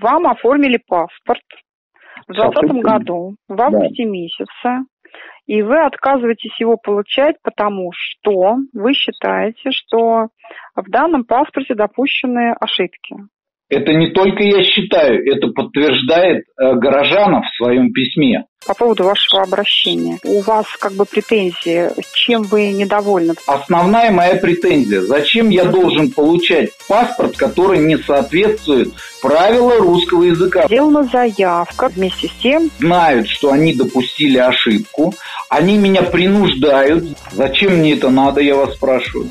Вам оформили паспорт в 2020 году, в августе месяце, и вы отказываетесь его получать, потому что вы считаете, что в данном паспорте допущены ошибки. Это не только я считаю, это подтверждает Горожанов в своем письме. По поводу вашего обращения. У вас как бы претензии, чем вы недовольны? Основная моя претензия. Зачем я должен получать паспорт, который не соответствует правилам русского языка? Сделана заявка вместе с тем. Знают, что они допустили ошибку. Они меня принуждают. Зачем мне это надо, я вас спрашиваю?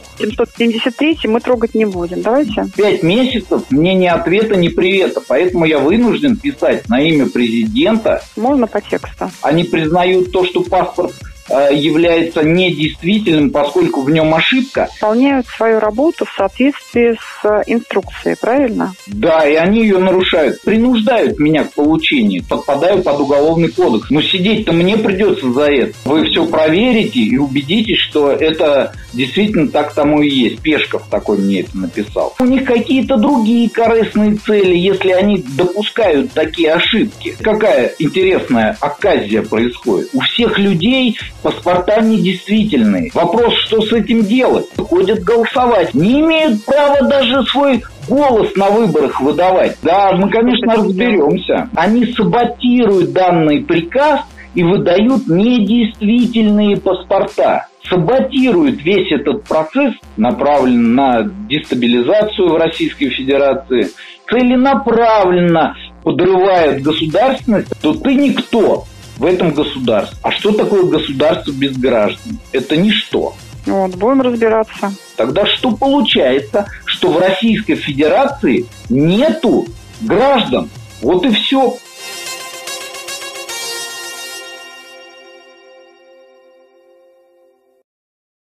773 мы трогать не будем. Давайте. 5 месяцев мне ни ответа, ни привета. Поэтому я вынужден писать на имя президента. Можно по тексту? Они признают то, что паспорт является недействительным, поскольку в нем ошибка. Выполняют свою работу в соответствии с инструкцией, правильно? Да, и они ее нарушают. Принуждают меня к получению. Подпадаю под уголовный кодекс. Но сидеть-то мне придется за это. Вы все проверите и убедитесь, что это действительно так тому и есть. Пешков такой мне это написал. У них какие-то другие корыстные цели, если они допускают такие ошибки. Какая интересная оказия происходит. У всех людей паспорта недействительные. Вопрос, что с этим делать? Ходят голосовать. Не имеют права даже свой голос на выборах выдавать. Да, мы, конечно, разберемся. Они саботируют данный приказ и выдают недействительные паспорта. Саботируют весь этот процесс, направлен на дестабилизацию в Российской Федерации, целенаправленно подрывают государственность, то ты никто в этом государстве. А что такое государство без граждан? Это ничто. Вот, будем разбираться. Тогда что получается, что в Российской Федерации нету граждан? Вот и все.